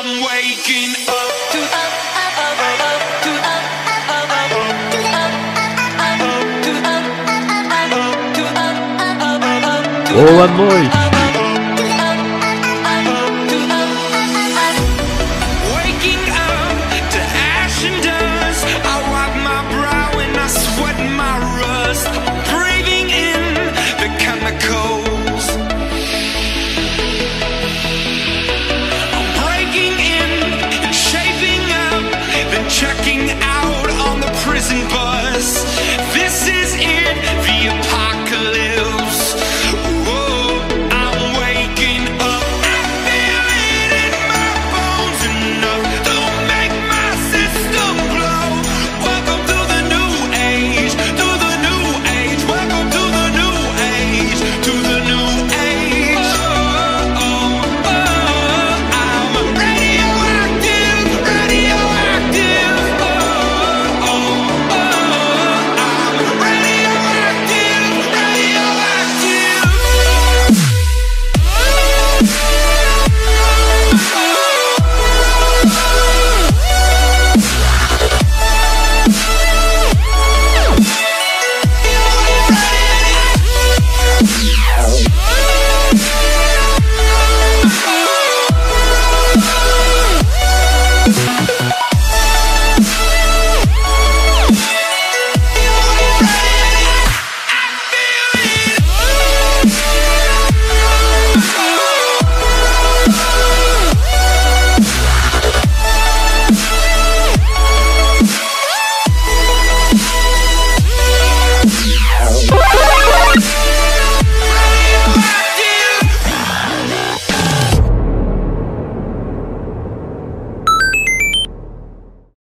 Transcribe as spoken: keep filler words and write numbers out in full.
I'm waking up to up, up, up, up, up, to up, up, up, up, to up, up, up, to up, up, up, to up, up, up, up, to Boa noite. waking up to ash and dust. I wipe my brow and I sweat my rust. Breathing in the chemicals. I'm breaking in and shaping up, then checking